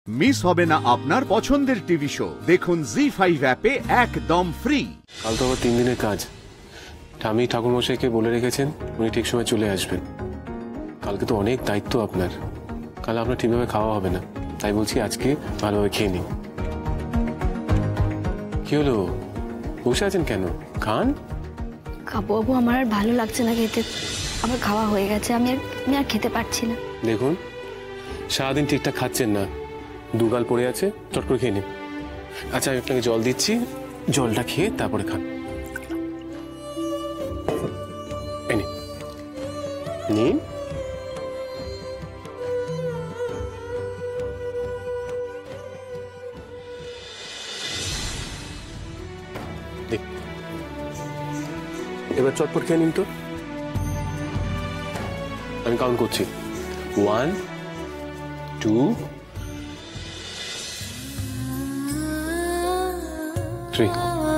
Miss হবে না আপনার পছন্দের টিভি শো। দেখুন জি5 অ্যাপে একদম ফ্রি। কাল তো আবার 3 দিনের কাজ। ঠামি ঠাকুরমশাইকে বলে রেখেছেন উনি ঠিক সময় চলে আসবেন। কালকে তো অনেক দায়িত্ব আপনার। কাল আপনার ঠিকভাবে খাওয়া হবে না, তাই বলছি আজকে ভালোভাবে খেয়ে নিন। কি হলো, বসে আছেন কেন? খান। খাবো বাবু, আমার আর ভালো লাগছে না খেতে। আমার খাওয়া হয়ে গেছে, আমি আর খেতে পারছি না। দেখুন সারাদিন ঠিকঠাক খাচ্ছেন না, দুগাল পড়ে আছে, চট করে খেয়ে নিন। আচ্ছা আমি আপনাকে জল দিচ্ছি, জলটা খেয়ে তারপরে খান। নিন। এবার চটপট খেয়ে নিন তো। আমি কাউন্ট করছি, 1 2 3।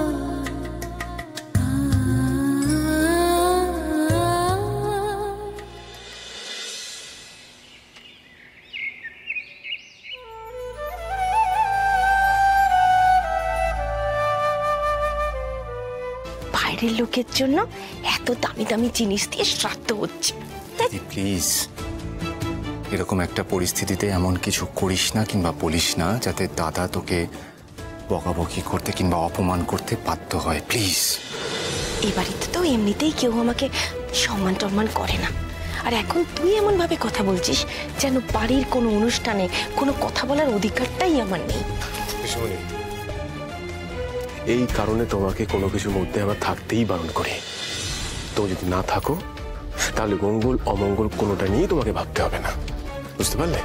বাইরের লোকের জন্য এত দামি দামি জিনিস দিয়ে শ্রাদ্ধ হচ্ছে। প্লিজ এরকম একটা পরিস্থিতিতে এমন কিছু করিস না কিংবা বলিস না যাতে দাদা তোকে বকাবকি করতে কিংবা অপমান করতে বাধ্য হয়, প্লিজ। এই বাড়িতে তো এমনিতেই কেউ আমাকে সম্মান টম্মান করে না, আর এখন তুই এমন ভাবে কথা বলছিস যেন বাড়ির কোনো অনুষ্ঠানে কোনো কথা বলার অধিকারটাই আমার নেই। এই কারণে তোমাকে কোনো কিছুর মধ্যে আবার থাকতেই বারণ করে। তো যদি না থাকো তাহলে মঙ্গল অমঙ্গল কোনোটা নিয়ে তোমাকে ভাবতে হবে না, বুঝতে পারলে?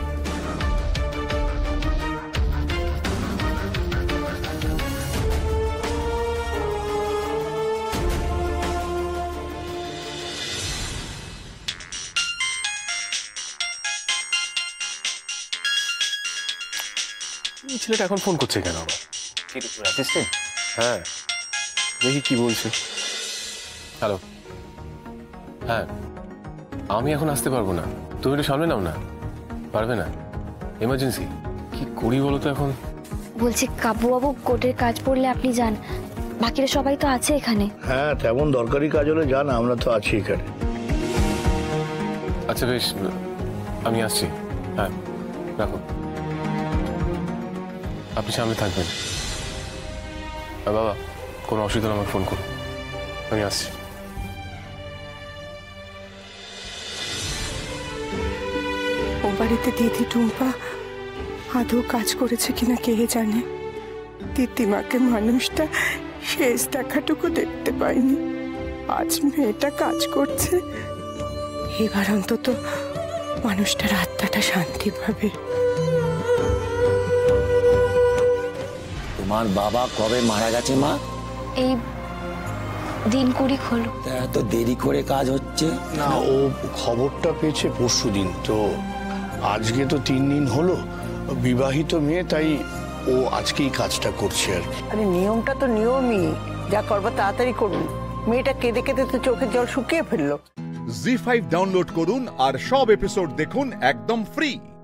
ছেলেটা এখন ফোন করছে কেন আবার? হ্যাঁ দেখি কি বলছে। হ্যালো, হ্যাঁ আমি এখন আসতে পারবো না, তুমি একটু সামনে নাও না। পারবে না? এমার্জেন্সি। কি করি বলো তো এখন? বলছি কাব্যবাবু, কোর্টের কাজ পড়লে আপনি যান, বাকিরা সবাই তো আছে এখানে। হ্যাঁ তেমন দরকারি কাজ হলে যান, আমরা তো আছি এখানে। আচ্ছা বেশ, আমি আসছি। হ্যাঁ রাখো, আপনি সামনে থাকবেন। বাবা কোনো অসুবিধা হলে আমাকে ফোন করুন, আমি আসছি। ও বাড়িতে দিদি টুম্পা আদৌ কাজ করেছে কিনা কে জানে। দিদিমাকে মানুষটা শেষ দেখাটুকু দেখতে পাইনি, আজ মেয়েটা কাজ করছে। এবার অন্তত মানুষটার আত্মাটা শান্তি পাবে। তোমার বাবা কবে মারা গেছে মা? এই দিন 20 হলো। এত দেরি করে কাজ হচ্ছে? না, ও খবরটা পেয়েছে পরশুদিন, তো আজকে তো 3 দিন হলো। বিবাহিত মেয়ে, তাই ও আজকেই কাজটা করছে আর কি। আরে নিয়মটা তো নিয়মই, যা করবো তাড়াতাড়ি করুন। মেয়েটা কেঁদে কেঁদে তো চোখের জল শুকিয়ে ফেললো। জি5 ডাউনলোড করুন আর সব এপিসোড দেখুন একদম ফ্রি।